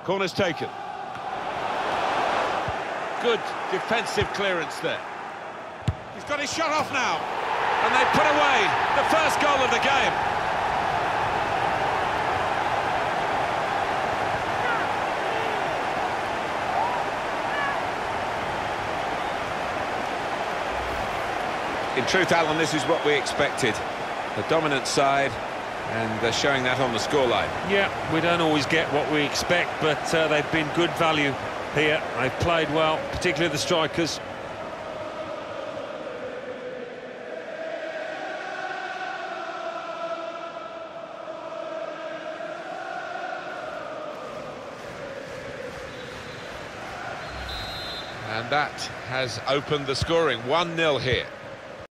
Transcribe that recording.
Corner's taken. Good defensive clearance there. He's got his shot off now. And they put away the first goal of the game. In truth, Alan, this is what we expected. The dominant side, and they're showing that on the scoreline. Yeah, we don't always get what we expect, but they've been good value here. They've played well, particularly the strikers. And that has opened the scoring. 1-0 here.